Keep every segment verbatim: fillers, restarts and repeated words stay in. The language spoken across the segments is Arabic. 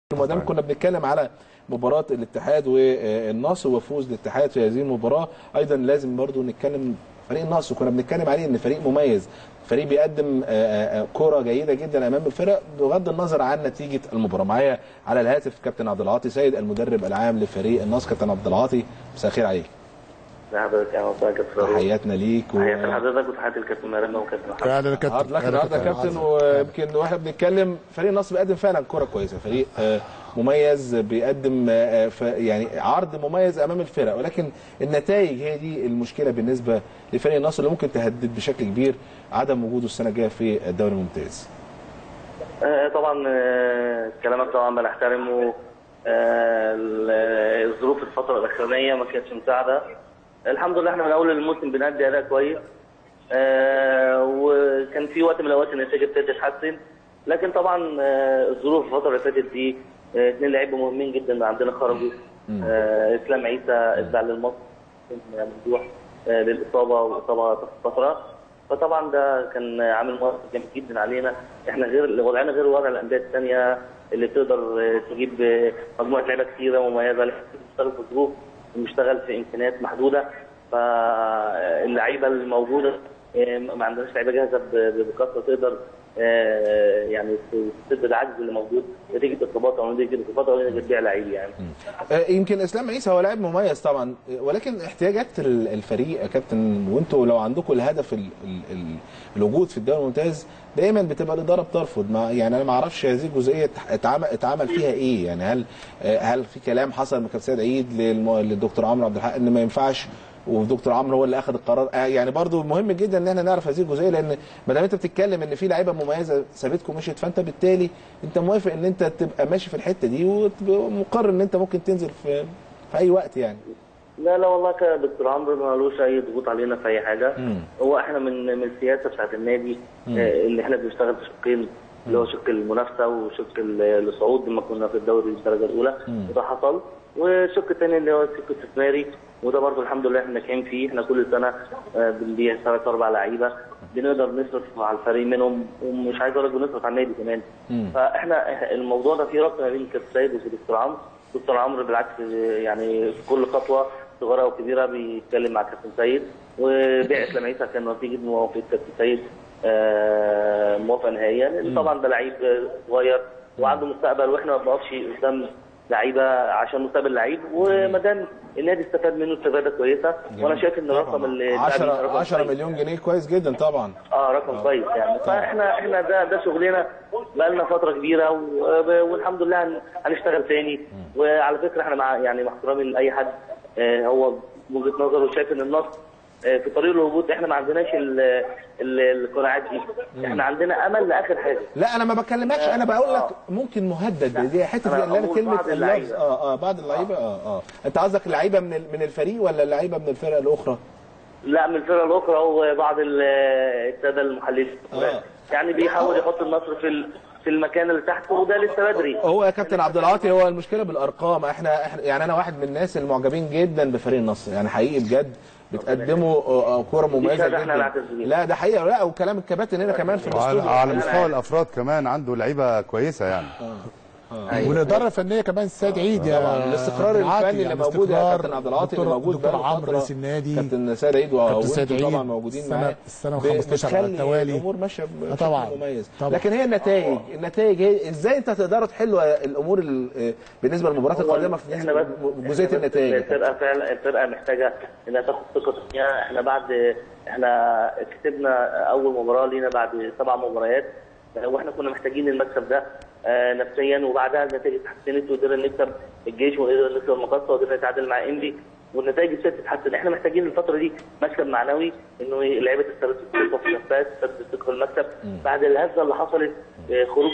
ما دام كنا بنتكلم على مباراه الاتحاد والنصر وفوز الاتحاد في هذه المباراه، ايضا لازم برضو نتكلم فريق النصر. كنا بنتكلم عليه ان فريق مميز، فريق بيقدم كره جيده جدا امام الفرق بغض النظر عن نتيجه المباراه. معايا على الهاتف كابتن عبد العاطي سيد المدرب العام لفريق النصر. كابتن عبد العاطي مساء الخير عليك. حضرتك يا مساء كابتن، تحياتنا ليك و... تحياتي لحضرتك وتحياتي الكابتن مريم وكابتن محمد. اهلا كابتن. لك النهارده يا كابتن، ويمكن واحنا بنتكلم فريق النصر بيقدم فعلا كره كويسه، فريق مميز بيقدم يعني عرض مميز امام الفرق، ولكن النتائج هي دي المشكله بالنسبه لفريق النصر اللي ممكن تهدد بشكل كبير عدم وجوده السنه الجايه في الدوري الممتاز. طبعا كلامك طبعا بنحترمه. الظروف الفتره الاخرانيه ما كانتش مساعده. الحمد لله احنا من اول الموسم بنأدي اداء كويس، آه وكان في وقت من الاوقات النتيجه ابتدت تتحسن، لكن طبعا آه الظروف الفتره اللي فاتت دي آه اثنين لعيبه مهمين جدا عندنا خرجوا. آه اسلام عيسى ادى للمصري ممدوح آه للاصابه والاصابه فتره، فطبعا ده كان عامل مؤثر جامد جدا علينا. احنا غير وضعنا غير وضع الانديه الثانيه اللي تقدر تجيب مجموعه لعيبه كثيره مميزه، بتشتغل في ظروف بنشتغل في امكانيات محدوده. فاللعيبه الموجوده ما عندناش لعيبه جاهزه بكثره تقدر يعني تسد العجز اللي موجود نتيجه اصابات او نتيجه اصابات او نتيجه بيع لعيب يعني. يمكن اسلام عيسى هو لاعب مميز طبعا، ولكن احتياجات الفريق يا كابتن، وانتوا لو عندكم الهدف ال ال ال الوجود في الدوري الممتاز دايما بتبقى الاداره بترفض. ما يعني انا ما اعرفش هذه الجزئيه اتعمل اتعمل فيها ايه، يعني هل هل في كلام حصل من كابتن سيد عيد للدكتور عمرو عبد الحق ان ما ينفعش ودكتور عمرو هو اللي اخذ القرار؟ يعني برضو مهم جدا ان احنا نعرف هذه الجزئيه، لان ما دام انت بتتكلم ان في لعيبه مميزه سابتكم مشيت، فانت بالتالي انت موافق ان انت تبقى ماشي في الحته دي ومقرر ان انت ممكن تنزل في في اي وقت يعني. لا لا والله كدكتور عمرو مالوش اي ضغوط علينا في اي حاجه. مم. هو احنا من من السياسه بتاعت النادي آه ان احنا بنشتغل في شقين، اللي هو شق المنافسه وشق الصعود لما كنا في الدوري الدرجه الاولى، وده حصل. والشق الثاني اللي هو الشق الاستثماري، وده برضه الحمد لله احنا ناجحين فيه. احنا كل سنه بنبيع ثلاث اربع لعيبه بنقدر نصرف على الفريق منهم، ومش عايز اقول لك بنصرف على النادي كمان. مم. فاحنا الموضوع ده فيه ربط ما بين كابتن سيد ودكتور عمرو. دكتور عمرو بالعكس يعني في كل خطوه صغيره وكبيره بيتكلم مع كابتن سيد، وبيع اسلام عيسى كان نتيجه موافقه كابتن سيد موافقه نهائيا، لان طبعا ده لعيب صغير وعنده مستقبل، واحنا ما بنقفش قدام لعيبه عشان مستقبل لعيب، وما دام النادي استفاد منه استفاده كويسه. وانا شايف ان الرقم اللي عشرة عشرة مليون جنيه كويس جدا طبعا. اه رقم آه. كويس يعني. فاحنا احنا ده ده شغلنا بقى لنا فتره كبيره، والحمد لله هنشتغل تاني. وعلى فكره احنا مع يعني مع احترامي لاي حد آه هو وجهه نظره شايف ان النصر في طريق الهبوط، احنا ما عندناش القناعات دي. احنا عندنا امل لاخر حاجه. لا انا ما بكلمكش، انا بقول لك ممكن مهدد دي حته اللي انا كلمه اللفظ اه اه بعض اللعيبه اه اه انت قصدك اللعيبه من من الفريق ولا اللعيبه من الفرق الاخرى؟ لا من الفرق الاخرى، وبعض الساده المحللين آه. يعني بيحاول يحط النصر في في المكان اللي تحت، وده لسه بدري. هو يا كابتن عبد العاطي هو المشكله بالارقام. احنا احنا يعني انا واحد من الناس المعجبين جدا بفريق النصر، يعني حقيقي بجد بتقدموا كوره مميزه جدا. لا ده حقيقه، لا وكلام الكباتن هنا كمان في الاستوديو على مستوى الافراد كمان عنده لعيبه كويسه يعني. آه. آه. والاداره الفنيه كمان السيد عيد يا طبعا الاستقرار الفني اللي موجود يا كابتن عبد العاطي اللي موجود دكتور عمرو رئيس النادي كابتن سيد عيد وانتم طبعا موجودين معاه السنه وخمستاشر على التوالي. الامور ماشيه بشكل مميز طبعا. لكن هي النتائج النتائج هي ازاي انت تقدروا تحلوا الامور بالنسبه للمباريات القادمه في جزئيه النتائج؟ الفرقه فعلا الفرقه محتاجه انها تاخد ثقه فيها. احنا بعد احنا كسبنا اول مباراه لينا بعد سبع مباريات، واحنا كنا محتاجين المكسب ده آه نفسيا، وبعدها النتائج اتحسنت وقدرنا نكسب الجيش وقدرنا نكسب المقصه وقدرنا نتعادل مع انبي، والنتائج ابتدت تتحسن. احنا محتاجين الفتره دي مكسب معنوي، انه لعيبه تثبت الثقه في نفسها، تثبت الثقه في المكسب بعد الهزه اللي حصلت آه خروج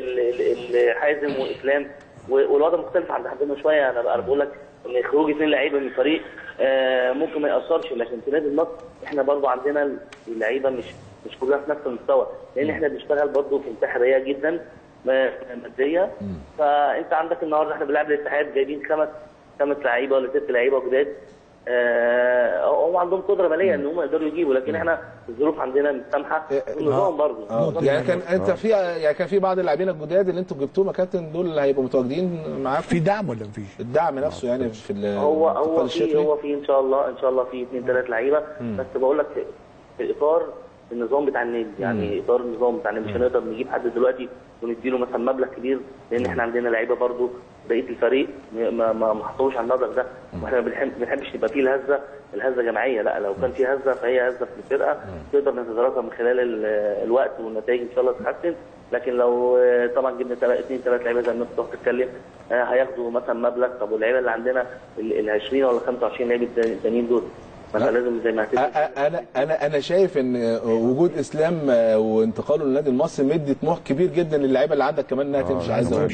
الحازم واسلام، والوضع مختلف عند حدنا شويه. انا بقول لك ان خروج اثنين لعيبه من الفريق آه ممكن ما ياثرش، لكن في نادي النصر احنا برضو عندنا اللعيبه مش مش كلها في نفس المستوى، لان احنا بنشتغل برضو في انتحاريه جدا ماديه. فانت عندك النهارده احنا بنلعب الاتحاد جايبين خمس خمس لعيبه ولا ست لعيبه جداد، هم عندهم قدره ماليه ان هم يقدروا يجيبوا، لكن احنا الظروف عندنا مش سامحه، النظام برضه يعني كان انت في يعني كان في بعض اللاعبين الجداد اللي انتوا جبتوهم يا كابتن دول اللي هيبقوا متواجدين معاك في دعم ولا مفيش؟ الدعم نفسه يعني في هو هو في هو في ان شاء الله ان شاء الله في اثنين ثلاث لعيبه، بس بقول لك في اطار النظام بتاع النادي، يعني اطار النظام بتاع النادي. مش هنقدر نجيب حد دلوقتي ونديله مثلا مبلغ كبير، لان احنا عندنا لعيبه برضه بقيه الفريق ما ما ما حطوش على المبلغ ده، واحنا ما بنحبش يبقى فيه الهزه الهزه جماعيه، لا لو كان في هزه فهي هزه في الفرقه تقدر نتداركها من خلال الوقت والنتائج ان شاء الله تتحسن. لكن لو طبعا جبنا اثنين ثلاث لعيبه زي ما انت بتتكلم هياخدوا مثلا مبلغ، طب واللعيبه اللي عندنا ال عشرين ولا خمسة وعشرين لعيبه التانيين دول ما لازم زي ما هتبقى. انا انا انا شايف ان وجود اسلام وانتقاله للنادي المصري مدي طموح كبير جدا للعيبه اللي عندك كمان انها تمشي. عايز اقول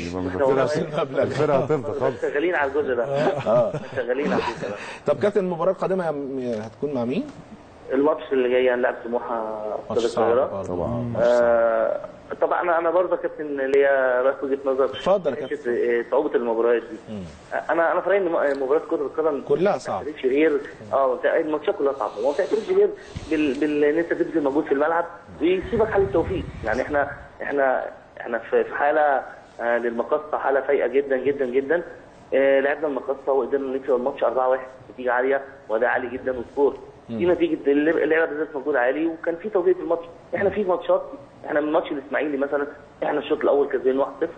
الفرقه هتفضل خالص. شغالين على الجزء ده اه شغالين على الجزء ده. طب كابتن المباراه القادمه هتكون مع مين؟ الماتش اللي جاي هنلعب سموحه استاد القاهره طبعا. آه طبعا انا انا برضه كابتن ليا راس وجهه نظر. اتفضل يا كابتن. صعوبه المباريات دي. مم. انا انا في رايي ان مباريات كره القدم كلها صعبه. غير اه الماتشات كلها صعبه، وما بتعترفش غير بال بال ان انت تبذل مجهود في الملعب ويسيبك حال التوفيق. يعني احنا احنا احنا في حاله آه للمقصه، حاله فايقه جدا جدا جدا. آه لعبنا المقصه وقدرنا نكسب الماتش أربعة واحد نتيجه عاليه واداء عالي جدا وسكور. دي نتيجه اللعبه بذات مجهود عالي وكان في توفيق في الماتش. احنا في ماتشات، احنا من ماتش الاسماعيلي مثلا احنا الشوط الاول كسبانين واحد صفر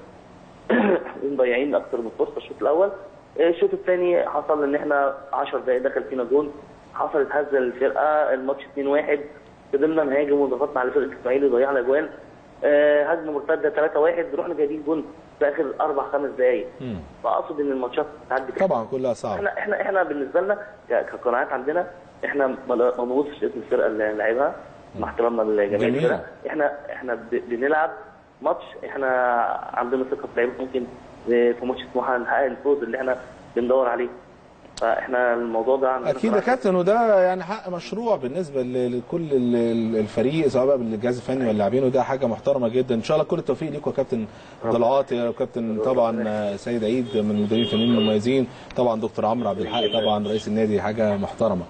ومضيعين اكثر من فرصه الشوط الاول. الشوط الثاني حصل ان احنا عشر دقائق دخل فينا جون، حصلت هزه للفرقه، الماتش اتنين واحد فضلنا نهاجم وضغطنا على فرقه الاسماعيلي وضيعنا اجوان. أه هجمه مرتده ثلاثة واحد رحنا جايبين جون في اخر اربع خمس دقائق. فاقصد ان الماتشات بتعدي طبعا كلها صعبه. احنا احنا احنا بالنسبه لنا كقناعات عندنا احنا ما بنبصش اسم الفرقه اللي لعبها مع احترامنا لجميع الفرق. احنا احنا بنلعب ماتش، احنا عندنا ثقه في لعيبه ممكن في ماتش سموحه نحقق الفوز اللي احنا بندور عليه. فاحنا الموضوع ده اكيد يا كابتن، وده يعني حق مشروع بالنسبه لكل الفريق سواء بقى بالجهاز الفني واللاعبين، وده حاجه محترمه جدا. ان شاء الله كل التوفيق ليكم يا كابتن ضلعات يا كابتن، طبعا سيد عيد من المديرين الفنيين المميزين، طبعا دكتور عمرو عبد الحق طبعا رئيس النادي، حاجه محترمه.